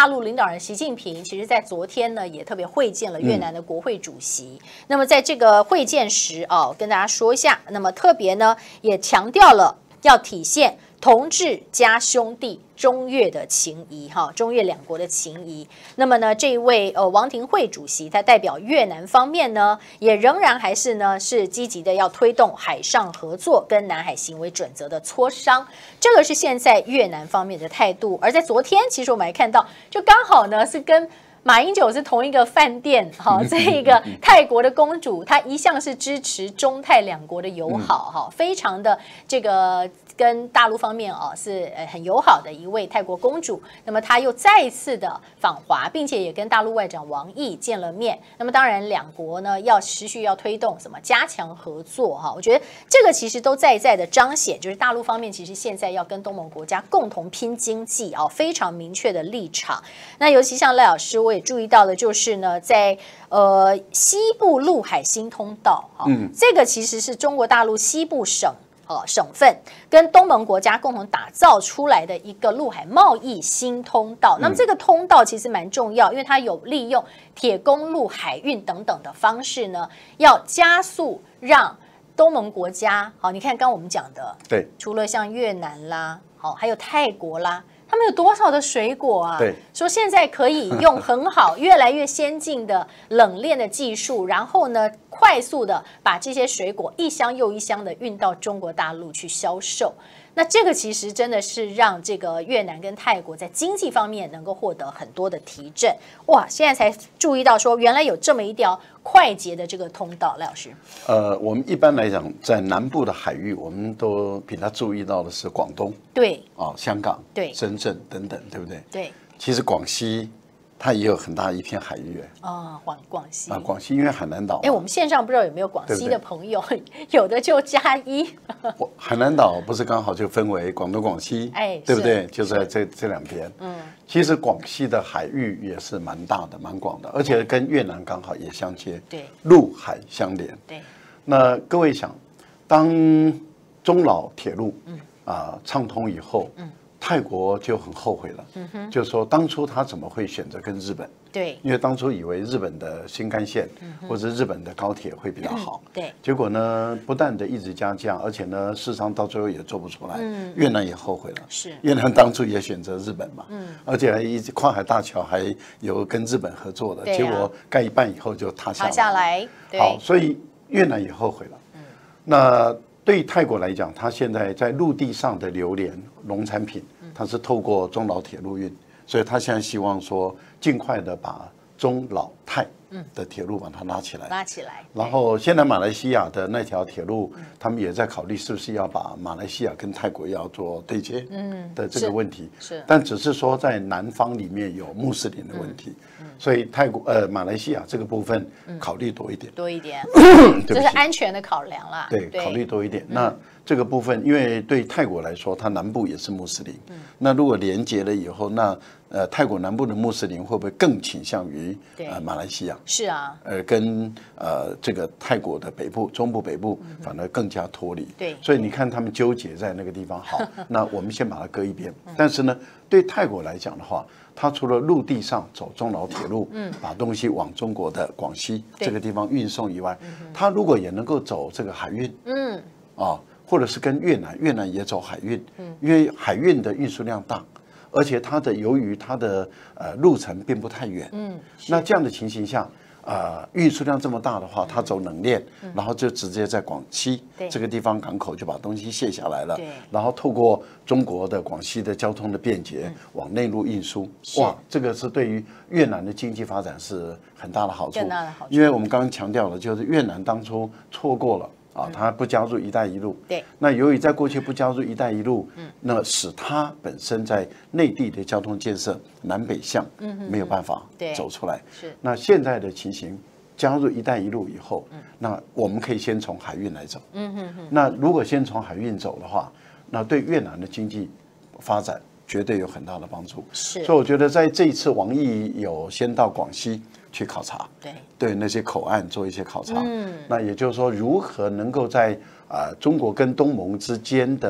陆领导人习近平其实在昨天呢也特别会见了越南的国会主席。那么在这个会见时跟大家说一下，那么特别呢也强调了要体现同志加兄弟中越的情谊中越两国的情谊。那么呢，这一位王庭惠主席，他代表越南方面呢，也仍然还是呢是积极的要推动海上合作跟南海行为准则的磋商，这个是现在越南方面的态度。而在昨天，其实我们还看到，就刚好呢是跟马英九是同一个饭店，这个泰国的公主，她一向是支持中泰两国的友好，非常的这个跟大陆方面是很友好的一位泰国公主。那么她又再一次的访华，并且也跟大陆外长王毅见了面。那么当然，两国呢要持续要推动什么加强合作我觉得这个其实都在的彰显，就是大陆方面其实现在要跟东盟国家共同拼经济非常明确的立场。那尤其像赖老师，我也注意到的就是呢，在西部陆海新通道这个其实是中国大陆西部省份跟东盟国家共同打造出来的一个陆海贸易新通道。那么这个通道其实蛮重要，因为它有利用铁公路、海运等等的方式呢，要加速让东盟国家你看刚我们讲的，对，除了像越南啦，还有泰国啦。他们有多少的水果啊？对，说现在可以用很好、越来越先进的冷链的技术，然后呢，快速的把这些水果一箱又一箱的运到中国大陆去销售。那这个其实真的是让这个越南跟泰国在经济方面能够获得很多的提振。哇，现在才注意到说，原来有这么一条快捷的这个通道，赖老师。 我们一般来讲，在南部的海域，我们都比较注意到的是广东， 对， 香港， 对， 深圳等等，对不对？ 对。 其实广西它也有很大一片海域广西广西因为海南岛， 我们线上不知道有没有广西的朋友，对对有的就+1。 海南岛不是刚好就分为广东、广西，对不对？就在这两边。其实广西的海域也是蛮大的、蛮广的，而且跟越南刚好也相接，对，陆海相连。对，那各位想，当中老铁路畅通以后，泰国就很后悔了，就是说当初他怎么会选择跟日本？对，因为当初以为日本的新干线或者日本的高铁会比较好，对，结果呢不但的一直加价，而且呢事实上到最后也做不出来，越南也后悔了，是越南当初也选择日本嘛，而且还一跨海大桥还有跟日本合作的，结果盖一半以后就塌下来，好，所以越南也后悔了，那。对泰国来讲，它现在在陆地上的榴莲农产品，它是透过中老铁路运，所以它现在希望说尽快的把中老泰的铁路把它拉起来，然后现在马来西亚的那条铁路，他们也在考虑是不是要把马来西亚跟泰国要做对接的这个问题，但只是说在南方里面有穆斯林的问题。所以马来西亚这个部分考虑多一点，这是安全的考量啦。对，考虑多一点。那这个部分，因为对泰国来说，它南部也是穆斯林。那如果连接了以后，那泰国南部的穆斯林会不会更倾向于马来西亚？是啊。跟这个泰国的北部、中部、北部反而更加脱离。对。所以你看他们纠结在那个地方。好，那我们先把它搁一边。但是呢，对泰国来讲的话，它除了陆地上走中老铁路，把东西往中国的广西这个地方运送以外，它如果也能够走这个海运，或者是跟越南也走海运，因为海运的运输量大，而且由于它的路程并不太远，那这样的情形下。运输量这么大的话，它走冷链，然后就直接在广西这个地方港口就把东西卸下来了，然后透过中国的广西的交通的便捷往内陆运输，哇，这个是对于越南的经济发展是很大的好处。因为我们刚刚强调了，就是越南当初错过了。它不加入“一带一路”，对，那由于在过去不加入“一带一路”，那使它本身在内地的交通建设南北向没有办法走出来。是，那现在的情形，加入“一带一路”以后，那我们可以先从海运来走。那如果先从海运走的话，那对越南的经济发展绝对有很大的帮助。是，所以我觉得在这一次王毅有先到广西。去考察，对那些口岸做一些考察，那也就是说，如何能够在中国跟东盟之间的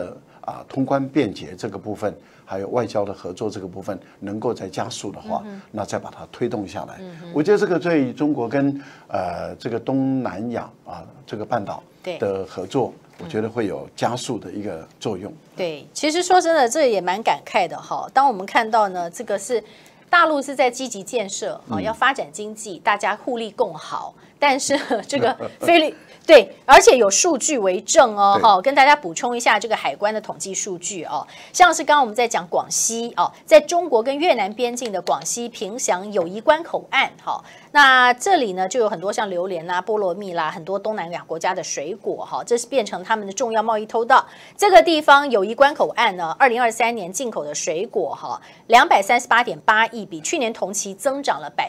通关便捷这个部分，还有外交的合作这个部分能够再加速的话，那再把它推动下来。我觉得这个对中国跟这个东南亚这个半岛的合作，我觉得会有加速的一个作用。 对，其实说真的，这也蛮感慨的哈。当我们看到呢，这个是大陆是在积极建设要发展经济，大家互利共好，但是这个对，而且有数据为证哦，哈，跟大家补充一下这个海关的统计数据哦，像是刚刚我们在讲广西哦，在中国跟越南边境的广西凭祥友谊关口岸，哈，那这里呢就有很多像榴莲啦、菠萝蜜啦，很多东南亚国家的水果哈，这是变成他们的重要贸易通道。这个地方友谊关口岸呢，2023年进口的水果哈，238.8亿，比去年同期增长了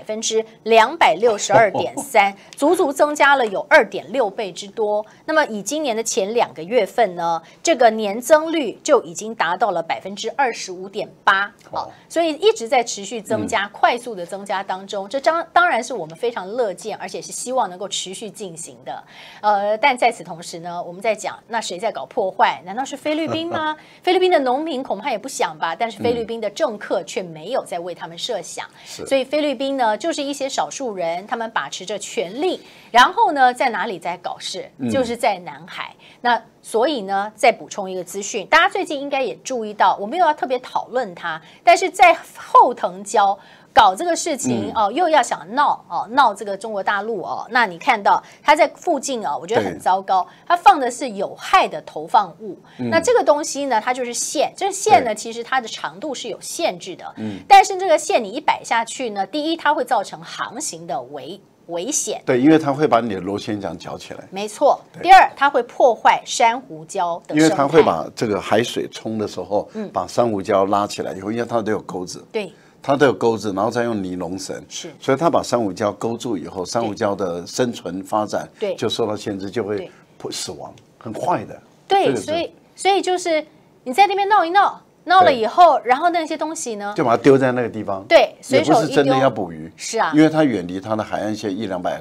262.3%，足足增加了有2.6倍之多。那么以今年的前2个月份呢，这个年增率就已经达到了25.8%，所以一直在持续增加，快速的增加当中。这当然是我们非常乐见，而且是希望能够持续进行的。但在此同时呢，我们在讲，那谁在搞破坏？难道是菲律宾吗？菲律宾的农民恐怕也不想吧，但是菲律宾的政客却没有在为他们设想。所以菲律宾呢，就是一些少数人，他们把持着权力，然后呢，在哪里在搞事？就是在南海。那所以呢，再补充一个资讯，大家最近应该也注意到，我没有要特别讨论它，但是在后藤礁搞这个事情又要想闹这个中国大陆那你看到它在附近我觉得很糟糕，它放的是有害的投放物。那这个东西呢，它就是线，这线呢其实它的长度是有限制的，但是这个线你一摆下去呢，第一它会造成航行的危险， 对，因为它会把你的螺旋桨绞起来， 没错。第二，它会破坏珊瑚礁的生态， 因为它会把这个海水冲的时候，把珊瑚礁拉起来以后，因为它都有钩子， 对， 它都有钩子，然后再用尼龙绳， 是， 所以它把珊瑚礁勾住以后，珊瑚礁的生存发展就受到限制，就会死亡，很坏的。 对，所以就是你在那边闹一闹。闹了以后，然后那些东西呢， 就把它丢在那个地方。 对，随手一丢， 也不是真的要捕鱼。 是啊， 因为它远离它的海岸线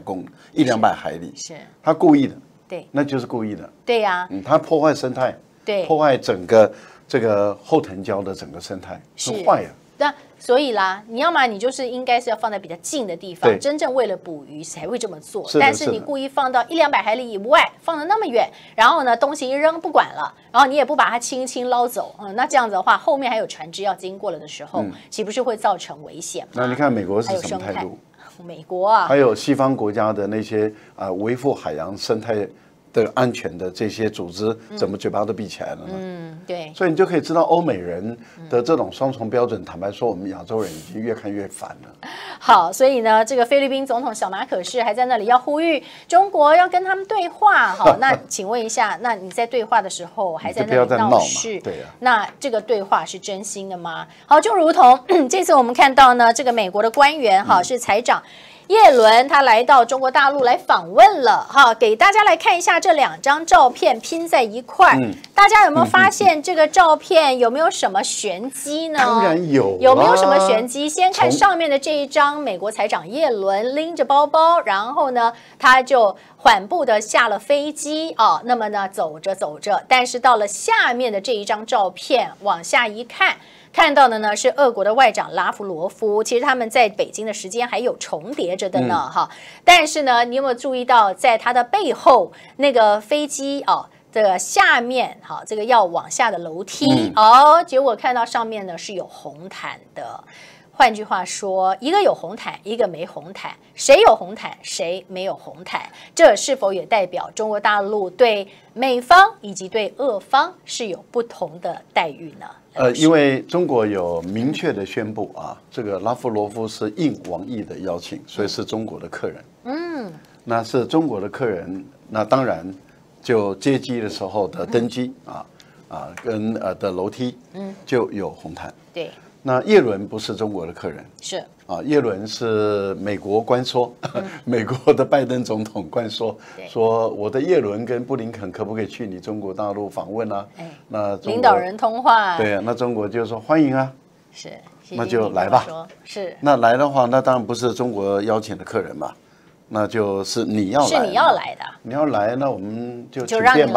100-200海里。 是， 他故意的。 对， 那就是故意的。 对呀， 他破坏生态， 对， 破坏整个这个后藤礁的整个生态，很坏呀。 那所以啦，你要嘛你就是应该是要放在比较近的地方，真正为了捕鱼才会这么做。但是你故意放到100-200海里以外，放得那么远，然后呢东西一扔不管了，然后你也不把它轻轻捞走，那这样子的话，后面还有船只要经过了的时候，岂不是会造成危险吗？ 那你看美国是什么态度？ 美国啊， 还有西方国家的那些维护海洋生态的安全的这些组织，怎么嘴巴都闭起来了呢？ 对， 所以你就可以知道欧美人的这种双重标准。坦白说，我们亚洲人已经越看越烦了。 好，所以呢，这个菲律宾总统小马可仕还在那里要呼吁中国要跟他们对话。好，那请问一下，那你在对话的时候还在那里闹事， 对啊， 那这个对话是真心的吗？好，就如同这次我们看到呢，这个美国的官员是财长叶伦，他来到中国大陆来访问了哈，给大家来看一下这2张照片拼在一块儿，大家有没有发现这个照片有没有什么玄机呢？ 当然有， 有没有什么玄机？先看上面的这一张，美国财长叶伦拎着包包，然后呢，他就缓步的下了飞机那么呢，走着走着，但是到了下面的这一张照片，往下一看。看到的呢是俄国的外长拉夫罗夫，其实他们在北京的时间还有重叠着的呢但是呢，你有没有注意到，在他的背后那个飞机这个下面这个要往下的楼梯结果看到上面呢是有红毯的。换句话说，一个有红毯，一个没红毯，谁有红毯，谁没有红毯，这是否也代表中国大陆对美方以及对俄方是有不同的待遇呢？ 因为中国有明确的宣布这个拉夫罗夫是应王毅的邀请，所以是中国的客人。那是中国的客人，那当然就接机的时候的登机跟的楼梯就有红毯。 对。 那叶伦不是中国的客人， 是叶伦是美国关说，美国的拜登总统关说，说我的叶伦跟布林肯可不可以去你中国大陆访问啊？那领导人通话， 对啊，那中国就说欢迎啊， 是， 那就来吧。 是， 那来的话，那当然不是中国邀请的客人嘛，那就是你要来， 是你要来的， 你要来，那我们就让你来。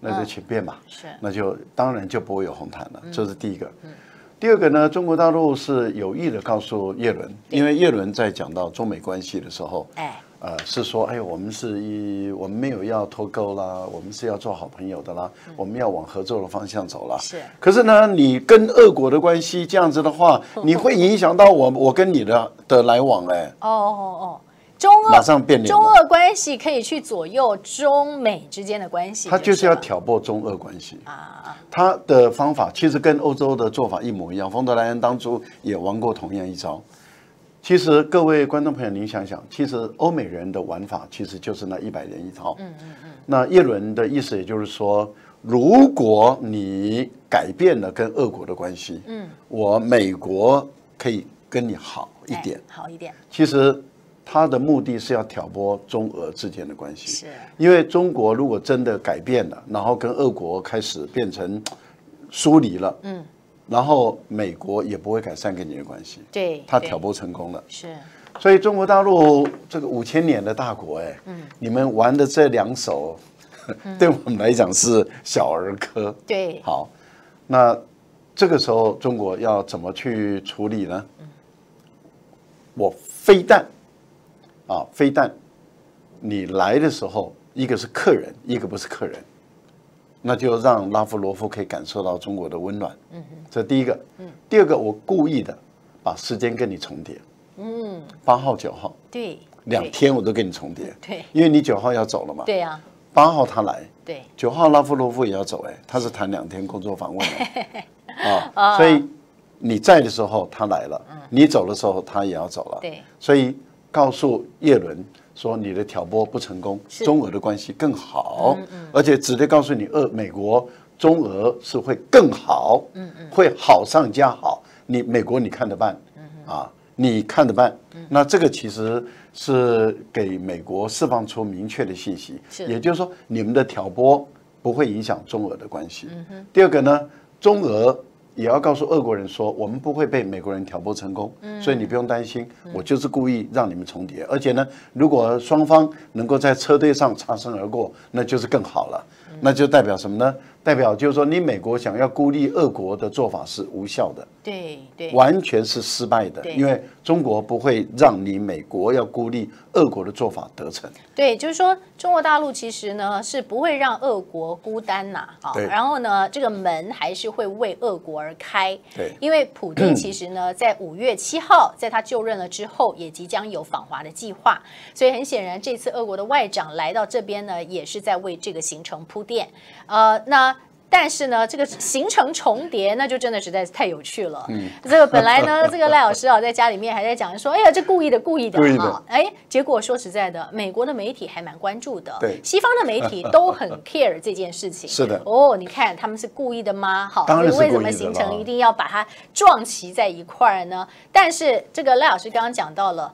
那就请便吧， 是， 那就当然就不会有红毯了，这是第一个。第二个呢，中国大陆是有意的告诉叶伦，因为叶伦在讲到中美关系的时候，是说，哎，我们没有要脱钩啦，我们是要做好朋友的啦，我们要往合作的方向走啦。 是。 可是呢，你跟俄国的关系这样子的话，你会影响到我跟你的来往哎。马上变脸。 中俄关系可以去左右中美之间的关系， 他就是要挑拨中俄关系啊。他的方法其实跟欧洲的做法一模一样，冯德莱恩当初也玩过同样一招。其实各位观众朋友，您想想，其实欧美人的玩法其实就是那100年一套。那叶伦的意思也就是说，如果你改变了跟俄国的关系，我美国可以跟你好一点， 好一点。 其实他的目的是要挑拨中俄之间的关系，是因为中国如果真的改变了，然后跟俄国开始变成疏离了，然后美国也不会改善跟你的关系， 对， 他挑拨成功了， 是。 所以中国大陆这个5000年的大国，你们玩的这2手，对我们来讲是小儿科， 对， 好，那这个时候中国要怎么去处理呢？我飞弹，你来的时候，一个是客人，一个不是客人，那就让拉夫罗夫可以感受到中国的温暖。这第一个。第二个，我故意的把时间跟你重叠。8号、9号， 对 ，2天我都跟你重叠。 对， 因为你9号要走了嘛。 对呀。 8号他来， 对 ，9号拉夫罗夫也要走，他是谈2天工作访问的所以你在的时候他来了，你走的时候他也要走了。 对， 所以告诉叶伦说你的挑拨不成功，中俄的关系更好，而且直接告诉你，美国中俄是会更好，会好上加好。美国你看着办，你看着办。那这个其实是给美国释放出明确的信息，也就是说你们的挑拨不会影响中俄的关系。第二个呢，中俄也要告诉俄国人说，我们不会被美国人挑拨成功，所以你不用担心，我就是故意让你们重叠。而且呢，如果双方能够在车队上擦身而过，那就是更好了。那就代表什么呢？代表就是说，你美国想要孤立俄国的做法是无效的， 对， 完全是失败的，因为中国不会让你美国要孤立俄国的做法得逞。 对，就是说中国大陆其实呢是不会让俄国孤单呐，然后呢这个门还是会为俄国而开。 对， 因为普丁其实呢在5月7号在他就任了之后，也即将有访华的计划，所以很显然这次俄国的外长来到这边呢，也是在为这个行程铺垫。但是呢，这个行程重叠，那就真的实在是太有趣了。这个本来呢，这个赖老师在家里面还在讲说，哎呀，这故意的结果说实在的，美国的媒体还蛮关注的， 对， 西方的媒体都很 care 这件事情。 是的， 你看他们是故意的吗？ 当然是故意的。 为什么行程一定要把它撞齐在一块儿呢？但是这个赖老师刚刚讲到了，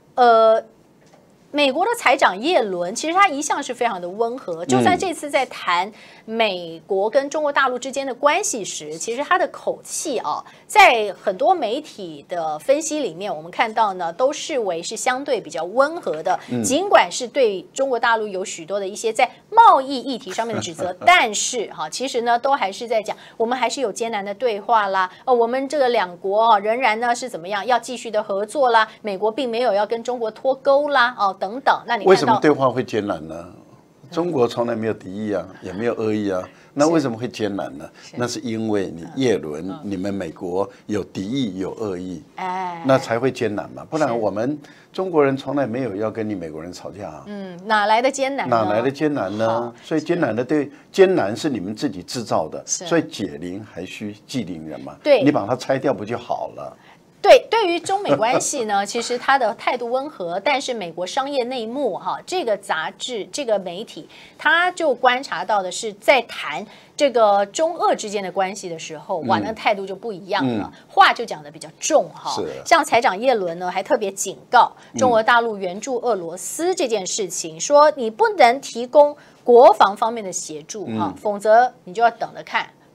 美国的财长耶伦，其实他一向是非常的温和，就算这次在谈美国跟中国大陆之间的关系时，其实他的口气在很多媒体的分析里面，我们看到呢，都视为是相对比较温和的，尽管是对中国大陆有许多的一些在贸易议题上面的指责，但是其实呢，都还是在讲，我们还是有艰难的对话啦，我们这个两国仍然呢是怎么样，要继续的合作啦，美国并没有要跟中国脱钩啦，等等。那你为什么对话会艰难呢？中国从来没有敌意啊，也没有恶意啊，那为什么会艰难呢？那是因为你叶伦，你们美国有敌意有恶意，那才会艰难嘛。不然我们中国人从来没有要跟你美国人吵架啊。 哪来的艰难？ 哪来的艰难呢？所以艰难是你们自己制造的，所以解铃还须系铃人嘛。 对， 你把它拆掉不就好了？ 对于中美关系呢，其实他的态度温和，但是美国商业内幕这个杂志这个媒体，他就观察到的是，在谈这个中俄之间的关系的时候，那态度就不一样了，话就讲得比较重像财长耶伦呢，还特别警告中国大陆援助俄罗斯这件事情，说你不能提供国防方面的协助否则你就要等着看。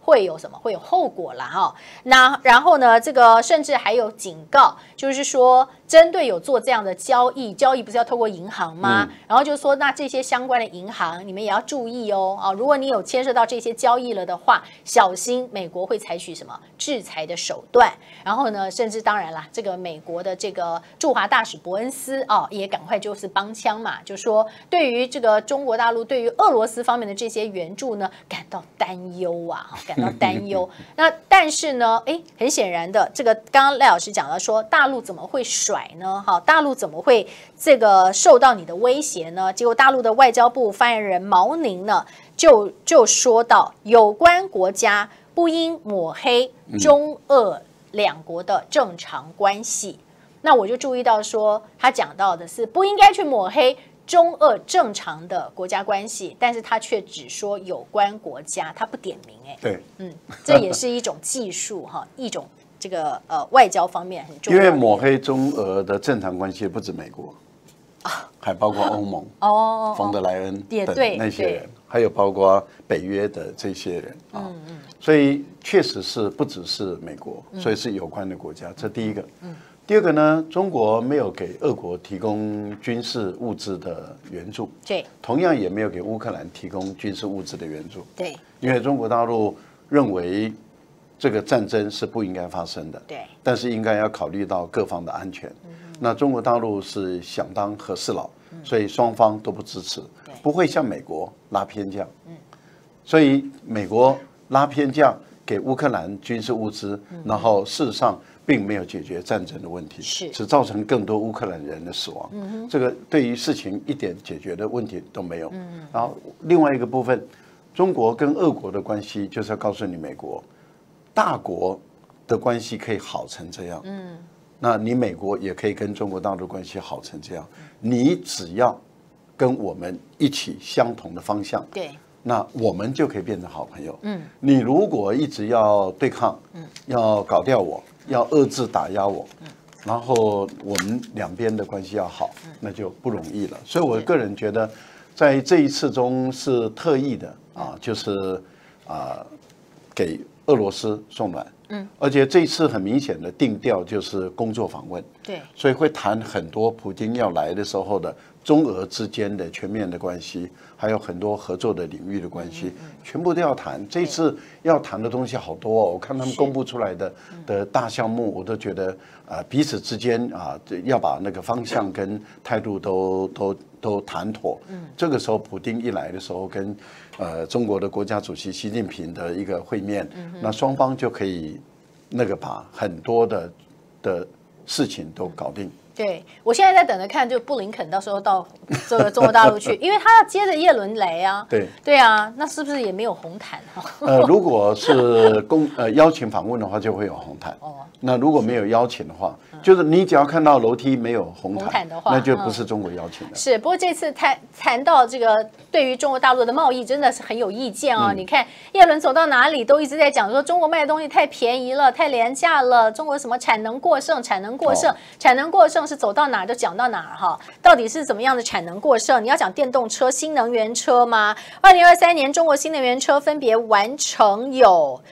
会有什么？会有后果啦哈。那然后呢，这个甚至还有警告，就是说针对有做这样的交易不是要透过银行吗？然后就说那这些相关的银行你们也要注意哦啊，如果你有牵涉到这些交易了的话，小心美国会采取什么制裁的手段。然后呢，甚至当然啦，这个美国的这个驻华大使伯恩斯哦，也赶快就是帮腔嘛，就说对于这个中国大陆对于俄罗斯方面的这些援助呢，感到担忧啊，感到担忧。那但是呢，很显然的，这个刚刚赖老师讲到说，大陆怎么会甩呢？哈，大陆怎么会这个受到你的威胁呢？结果大陆的外交部发言人毛宁呢，就说到，有关国家不应抹黑中俄两国的正常关系。那我就注意到说，他讲到的是不应该去抹黑中俄正常的国家关系，但是他却只说有关国家，他不点名对， 这也是一种技术哈，一种这个外交方面很重要。 因为抹黑中俄的正常关系不止美国还包括欧盟冯德莱恩等那些人，还有包括北约的这些人所以确实是不只是美国，所以是有关的国家，这第一个。第二个呢，中国没有给俄国提供军事物资的援助， 对， 同样也没有给乌克兰提供军事物资的援助， 对， 因为中国大陆认为这个战争是不应该发生的， 对， 但是应该要考虑到各方的安全。那中国大陆是想当和事佬，所以双方都不支持，不会像美国拉偏将，所以美国拉偏将给乌克兰军事物资，然后事实上并没有解决战争的问题，只造成更多乌克兰人的死亡。这个对于事情一点解决的问题都没有。然后另外一个部分，中国跟俄国的关系就是要告诉你，美国大国的关系可以好成这样，那你美国也可以跟中国大陆关系好成这样，你只要跟我们一起相同的方向， 对， 那我们就可以变成好朋友。你如果一直要对抗，要搞掉我，要遏制打压我，然后我们两边的关系要好，那就不容易了。所以我个人觉得，在这一次中是特意的就是给俄罗斯送暖。而且这一次很明显的定调就是工作访问， 对， 所以会谈很多普京要来的时候的中俄之间的全面的关系，还有很多合作的领域的关系，全部都要谈。这次要谈的东西好多哦，我看他们公布出来的大项目，我都觉得彼此之间要把那个方向跟态度都谈妥。这个时候普丁一来的时候，跟中国的国家主席习近平的一个会面，那双方就可以那个把很多的事情都搞定。 对，我现在在等着看，就布林肯到时候到这个中国大陆去，因为他要接着叶伦来啊。对啊，那是不是也没有红毯？ 如果是邀请访问的话，就会有红毯。那如果没有邀请的话，就是你只要看到楼梯没有红毯的话，那就不是中国邀请的。 是，不过这次谈到这个对于中国大陆的贸易，真的是很有意见哦。你看叶伦走到哪里都一直在讲说，中国卖的东西太便宜了，太廉价了，中国什么产能过剩，产能过剩，产能过剩是走到哪就讲到哪哈。到底是怎么样的产能过剩？你要讲电动车、新能源车吗？2023年中国新能源车分别完成有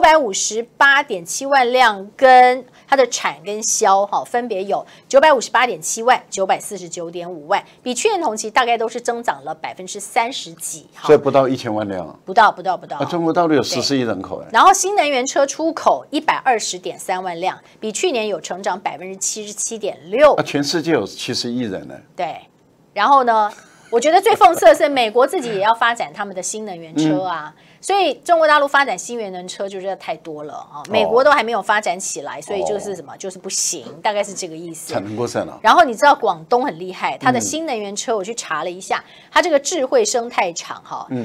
958.7万辆，跟它的产跟销分别有958.7万、949.5万，比去年同期大概都是增长了30%几， 所以不到1000万辆， 不到。 中国大陆有14亿人口然后新能源车出口120.3万辆，比去年有成长77.6%。 全世界有70亿人呢。 对，然后呢？我觉得最讽刺的是，美国自己也要发展他们的新能源车啊，所以中国大陆发展新能源车就觉得太多了啊，美国都还没有发展起来，所以就是什么，就是不行，大概是这个意思。 产能过剩了。 然后你知道广东很厉害，它的新能源车我去查了一下，它这个智慧生态厂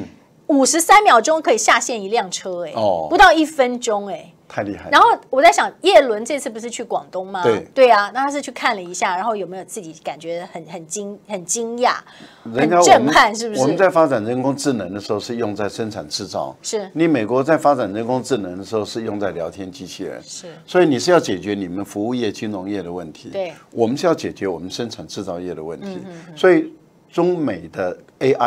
53秒钟可以下线一辆车，不到1分钟， 太厉害了。 然后我在想，叶伦这次不是去广东吗？ 对啊，那他是去看了一下，然后有没有自己感觉很惊讶、很震撼？是不是？ 我们在发展人工智能的时候是用在生产制造， 是你美国在发展人工智能的时候是用在聊天机器人， 是。 所以你是要解决你们服务业、金融业的问题， 对， 我们是要解决我们生产制造业的问题，所以中美的 AI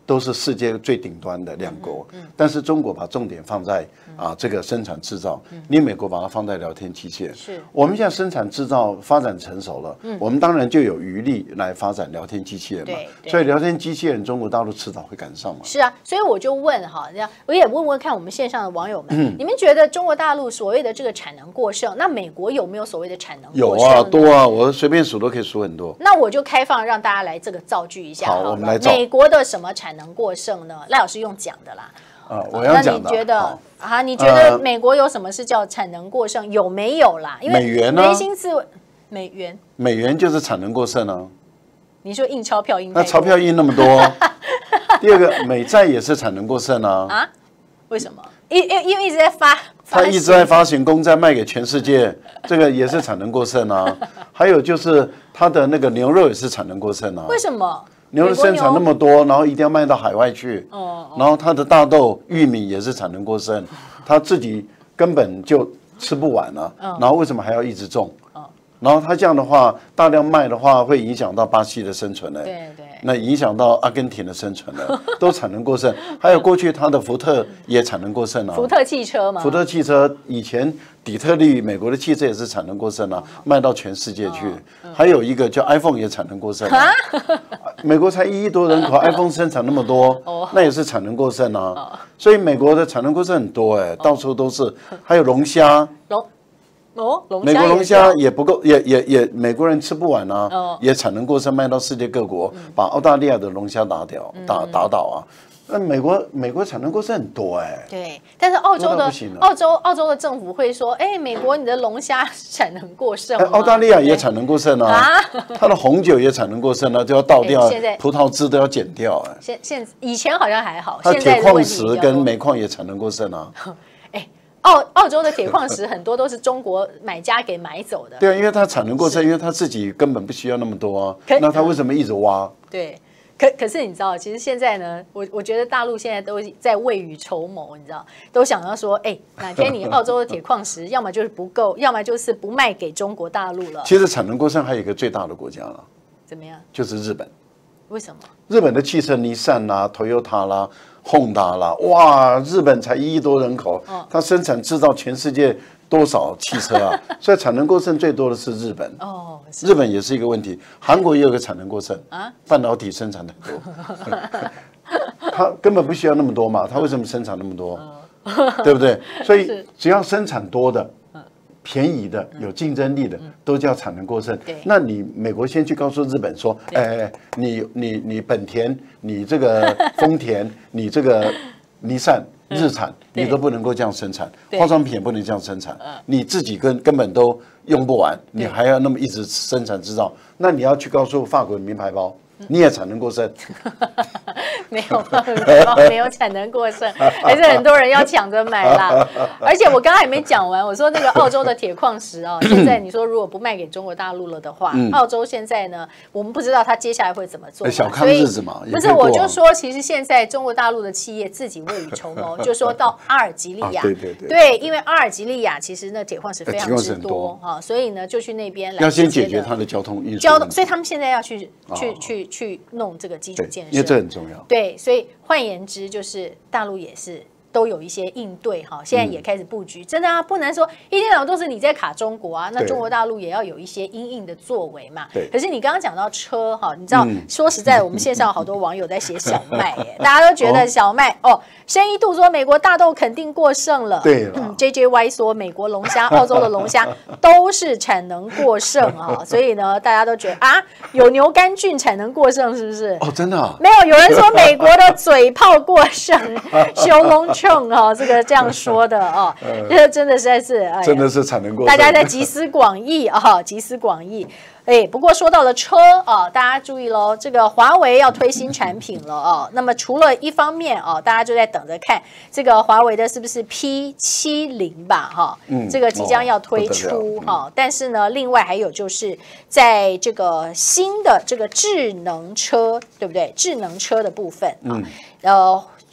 都是世界最顶端的两国，但是中国把重点放在这个生产制造，你美国把它放在聊天机械。 是，我们现在生产制造发展成熟了，我们当然就有余力来发展聊天机器人嘛。所以聊天机器人中国大陆迟早会赶上嘛。 是啊，所以我就问哈，我也问问看我们线上的网友们，你们觉得中国大陆所谓的这个产能过剩，那美国有没有所谓的产能过剩？ 有啊，多啊，我随便数都可以数很多。 那我就开放让大家来这个造句一下。 好，我们来造。 美国的什么产能过剩呢？赖老师用讲的啦。 我要讲的。 那你觉得你觉得美国有什么是叫产能过剩？有没有啦？因为美元呢？ 扪心自问，美元就是产能过剩啊。 你说印钞票印那钞票印那么多。第二个，美债也是产能过剩啊。 为什么？因为一直在发。 他一直在发行公债卖给全世界，这个也是产能过剩啊。还有就是他的那个牛肉也是产能过剩啊。 为什么？ 牛肉生产那么多，然后一定要卖到海外去。然后他的大豆、玉米也是产能过剩，他自己根本就吃不完了。然后为什么还要一直种？然后他这样的话，大量卖的话，会影响到巴西的生存呢。 对。 那影响到阿根廷的生存了，都产能过剩。还有过去它的福特也产能过剩啊。 福特汽车嘛。 福特汽车以前底特律美国的汽车也是产能过剩啊，卖到全世界去。还有一个叫 iPhone 也产能过剩。美国才1亿多人口，iPhone 生产那么多，那也是产能过剩啊。所以美国的产能过剩很多到处都是。还有龙虾。美国龙虾也不够，也美国人吃不完啊，也产能过剩，卖到世界各国，把澳大利亚的龙虾打倒啊。那美国产能过剩很多对，但是澳洲的政府会说，美国你的龙虾产能过剩。 澳大利亚也产能过剩啊，它的红酒也产能过剩啊，就要倒掉，葡萄汁都要减掉以前好像还好， 它铁矿石跟煤矿也产能过剩啊。 澳洲的铁矿石很多都是中国买家给买走的。 对啊，因为它产能过剩，因为它自己根本不需要那么多啊。那它为什么一直挖？ 对，可是你知道，其实现在呢，我觉得大陆现在都在未雨绸缪，你知道，都想要说，哪天你澳洲的铁矿石要么就是不够，要么就是不卖给中国大陆了。 其实产能过剩还有一个最大的国家了， 怎么样？ 就是日本。 为什么？ 日本的汽车，尼桑啦、Toyota 啦、Honda 啦，哇，日本才1亿多人口，它生产制造全世界多少汽车啊？所以产能过剩最多的是日本。日本也是一个问题，韩国也有个产能过剩半导体生产的很多，它根本不需要那么多嘛，它为什么生产那么多？对不对？所以只要生产多的。便宜的、有竞争力的，都叫产能过剩。那你美国先去告诉日本说，你本田、你这个丰田、你这个尼桑、日产，你都不能够这样生产，化妆品也不能这样生产，你自己根本都用不完，你还要那么一直生产制造，那你要去告诉法国的名牌包。你也产能过剩， 没有产能过剩，还是很多人要抢着买啦。而且我刚刚还没讲完，我说那个澳洲的铁矿石现在你说如果不卖给中国大陆了的话，澳洲现在呢，我们不知道它接下来会怎么做。 小康日子嘛， 不是，我就说，其实现在中国大陆的企业自己未雨绸缪，就说到阿尔及利亚，对，因为阿尔及利亚其实那铁矿石非常之多所以呢就去那边来要先解决它的交通运输， 所以他们现在要去弄这个基础建设， 因为这很重要。 对，所以换言之，就是大陆也是都有一些应对现在也开始布局。真的啊，不能说一天到晚都是你在卡中国啊，那中国大陆也要有一些因应的作为嘛。可是你刚刚讲到车你知道，说实在，我们线上有好多网友在写小麦大家都觉得小麦深一度说美国大豆肯定过剩了， 对 JJY 说美国龙虾、澳洲的龙虾都是产能过剩所以呢，大家都觉得有牛肝菌产能过剩是不是？ 真的没有人说美国的嘴炮过剩，修龙秤这个这样说的这真的实在是真的是产能过剩， 大家在集思广益集思广益。不过说到了车大家注意喽，这个华为要推新产品了那么除了一方面大家就在等着看这个华为的是不是 P70吧这个即将要推出但是呢，另外还有就是在这个新的这个智能车，对不对？智能车的部分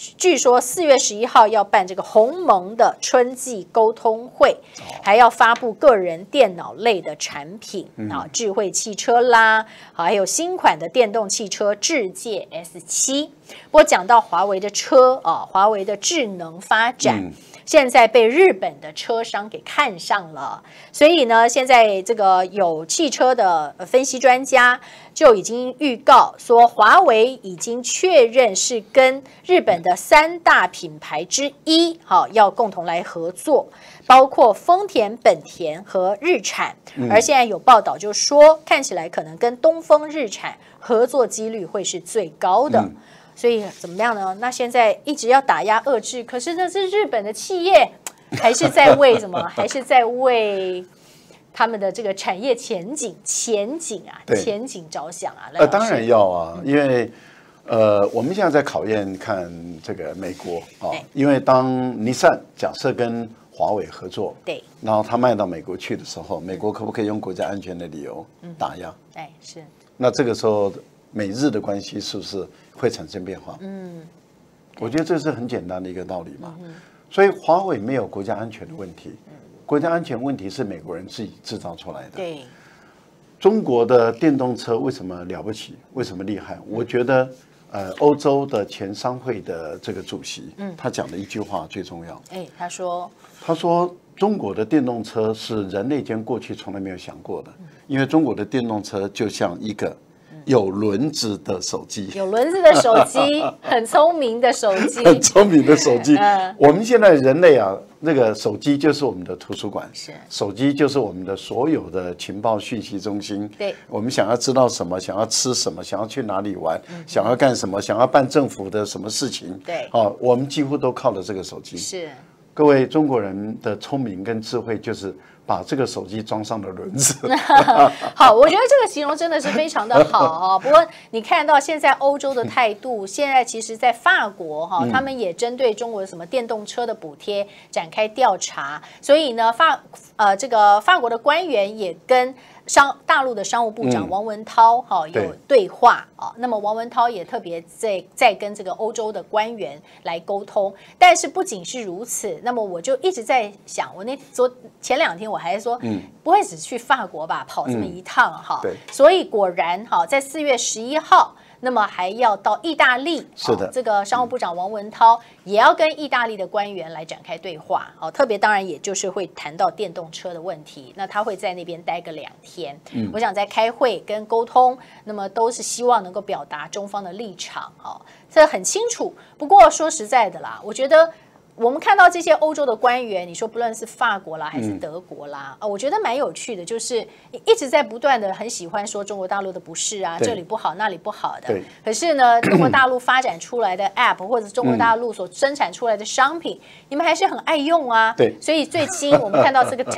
据说4月11号要办这个鸿蒙的春季沟通会，还要发布个人电脑类的产品啊，智慧汽车啦，还有新款的电动汽车智界 S7。不过讲到华为的车啊，华为的智能发展。现在被日本的车商给看上了，所以呢，现在这个有汽车的分析专家就已经预告说，华为已经确认是跟日本的3大品牌之一，要共同来合作，包括丰田、本田和日产。而现在有报道就说，看起来可能跟东风日产合作几率会是最高的。所以怎么样呢？那现在一直要打压遏制，可是这是日本的企业，还是在为什么？还是在为他们的这个产业前景着想啊？ 当然要啊，因为我们现在在考验看这个美国啊，因为当尼桑假设跟华为合作， 对， 然后他卖到美国去的时候，美国可不可以用国家安全的理由打压？ 是。 那这个时候美日的关系是不是会产生变化？我觉得这是很简单的一个道理嘛。所以华为没有国家安全的问题，国家安全问题是美国人自己制造出来的。 对， 中国的电动车为什么了不起？为什么厉害？我觉得，欧洲的前商会的这个主席，他讲的一句话最重要。 他说中国的电动车是人类间过去从来没有想过的，因为中国的电动车就像一个有轮子的手机， 很聪明的手机， 很聪明的手机。我们现在人类啊，那个手机就是我们的图书馆，手机就是我们的所有的情报讯息中心。 对， 我们想要知道什么，想要吃什么，想要去哪里玩，想要干什么，想要办政府的什么事情， 对， 我们几乎都靠了这个手机。 是， 各位中国人的聪明跟智慧就是把这个手机装上了轮子。 好，我觉得这个形容真的是非常的好不过你看到现在欧洲的态度，现在其实在法国他们也针对中国什么电动车的补贴展开调查，所以呢这个法国的官员也跟大陆的商务部长王文涛有对话啊，那么王文涛也特别在跟这个欧洲的官员来沟通。但是不仅是如此，那么我就一直在想，我前2天我还说，不会只去法国吧，跑这么一趟所以果然在4月11号。那么还要到意大利， 是的， 这个商务部长王文涛也要跟意大利的官员来展开对话，特别当然也就是会谈到电动车的问题，那他会在那边待个2天，我想在开会跟沟通，那么都是希望能够表达中方的立场，这很清楚。不过说实在的啦，我觉得。我们看到这些欧洲的官员，你说不论是法国啦还是德国啦，我觉得蛮有趣的，就是一直在不断的很喜欢说中国大陆的不是啊，这里不好那里不好的。可是呢，中国大陆发展出来的 App 或者中国大陆所生产出来的商品，你们还是很爱用啊。 对， 所以最新我们看到这个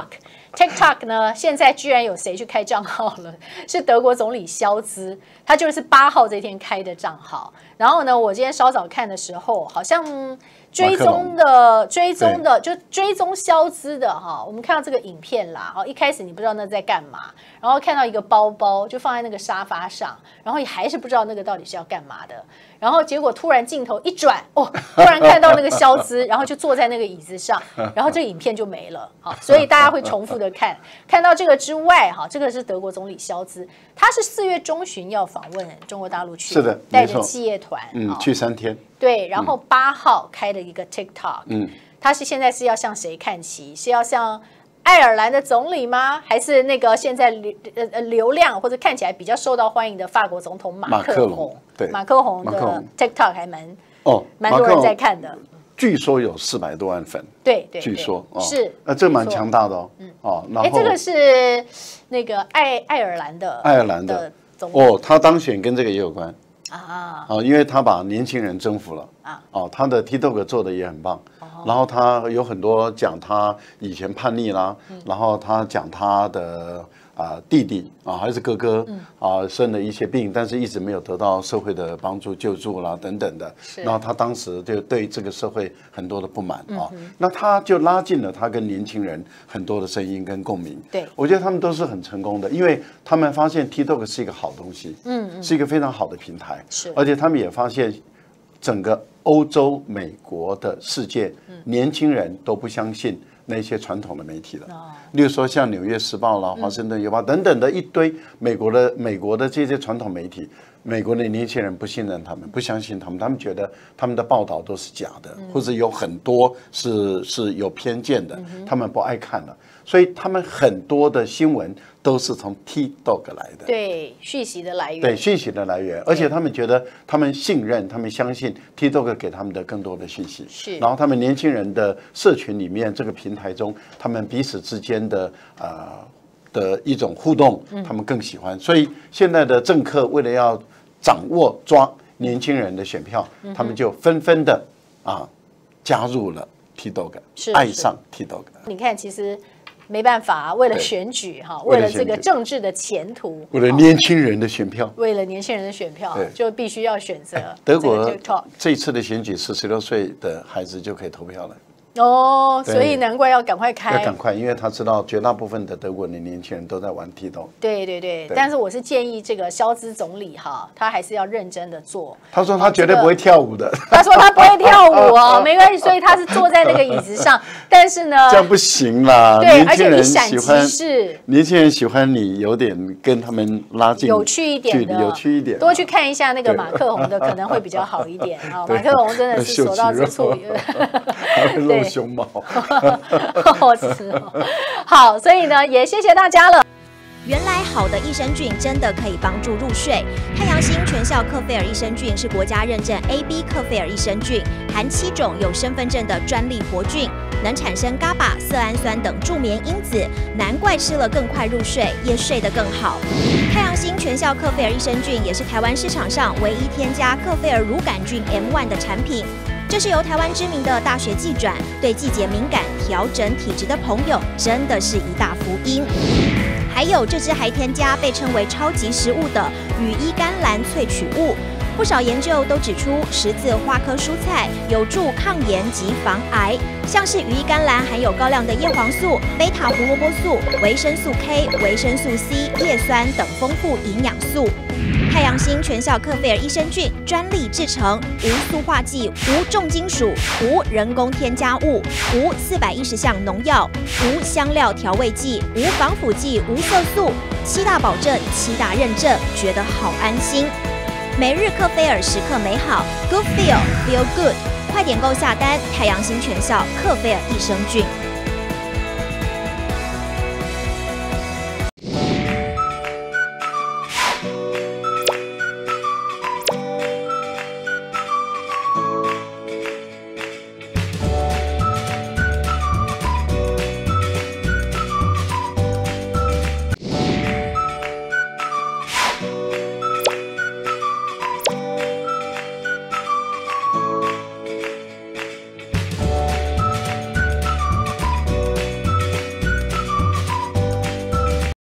TikTok 呢，现在居然有谁去开账号了？是德国总理肖兹，他就是8号这天开的账号。然后呢，我今天稍早看的时候，好像。追踪就追踪肖兹的我们看到这个影片啦，一开始你不知道那在干嘛，然后看到一个包包就放在那个沙发上，然后也还是不知道那个到底是要干嘛的，然后结果突然镜头一转，突然看到那个肖兹，然后就坐在那个椅子上，然后这个影片就没了，所以大家会重复的看到这个之外，这个是德国总理肖兹，他是4月中旬要访问中国大陆去， 是的， 带着企业团， 去3天。 对，然后8号开了一个 TikTok，他现在是要向谁看齐？是要向爱尔兰的总理吗？还是那个现在流量或者看起来比较受到欢迎的法国总统马克龙？ 对， 马克龙的 TikTok 还蛮多人在看的。 据说有400多万粉。 对， 据说是， 这蛮强大的然后这个是那个爱尔兰的总理他当选跟这个也有关。因为他把年轻人征服了他的 TikTok 做的也很棒，然后他有很多讲他以前叛逆啦，然后他讲他的弟弟还是哥哥生了一些病，但是一直没有得到社会的帮助救助啦等等的，然后他当时就对这个社会很多的不满那他就拉近了他跟年轻人很多的声音跟共鸣。 对， 我觉得他们都是很成功的，因为他们发现 TikTok 是一个好东西，是一个非常好的平台，而且他们也发现整个欧洲、美国的世界，年轻人都不相信那些传统的媒体了。例如说像《纽约时报》啦、《华盛顿邮报》等等的一堆美国的这些传统媒体，美国的年轻人不信任他们，不相信他们，他们觉得他们的报道都是假的，或者有很多是有偏见的，他们不爱看了。所以他们很多的新闻都是从 TikTok 来的， 对讯息的来源， 对讯息的来源，而且他们觉得他们信任，他们相信 TikTok 给他们的更多的讯息， 是。 然后他们年轻人的社群里面这个平台中，他们彼此之间的一种互动，他们更喜欢。所以现在的政客为了要掌握抓年轻人的选票，他们就纷纷的加入了 TikTok， 爱上 TikTok。 你看，其实。没办法，为了选举哈，为了这个政治的前途， 为了年轻人的选票， 为了年轻人的选票，就必须要选择。 德国这一次的选举，16岁的孩子就可以投票了。 哦，所以难怪要赶快开， 要赶快，因为他知道绝大部分的德国的年轻人都在玩 TikTok。 对，但是我是建议这个肖兹总理哈，他还是要认真的做。 他说他绝对不会跳舞的。 他说他不会跳舞哦，没关系，所以他是坐在那个椅子上。但是呢， 这样不行啦。 对，而且你闪即逝， 年轻人喜欢你有点跟他们拉近有趣一点的， 有趣一点， 多去看一下那个马克宏的，可能会比较好一点啊。马克宏真的是所到之处。 对。胸毛， 好，所以呢，也谢谢大家了。 原来好的益生菌真的可以帮助入睡。太阳星全效克菲尔益生菌是国家认证 AB 克菲尔益生菌，含7种有身份证的专利活菌，能产生伽巴、色氨酸等助眠因子，难怪吃了更快入睡，也睡得更好。太阳星全效克菲尔益生菌也是台湾市场上唯一添加克菲尔乳杆菌 M1 的产品。这是由台湾知名的大学季转，对季节敏感、调整体质的朋友真的是一大福音。还有这支还添加被称为超级食物的羽衣甘蓝萃取物，不少研究都指出十字花科蔬菜有助抗炎及防癌，像是羽衣甘蓝含有高量的叶黄素、贝塔胡萝卜素、维生素 K、维生素 C、叶酸等丰富营养素。太阳星全效克菲尔益生菌专利制成，无塑化剂、无重金属、无人工添加物、无410项农药、无香料调味剂、无防腐剂、无色素，7大保证、7大认证，觉得好安心。每日克菲尔时刻美好 ，Good Feel Feel Good， 快点购下单！太阳星全效克菲尔益生菌。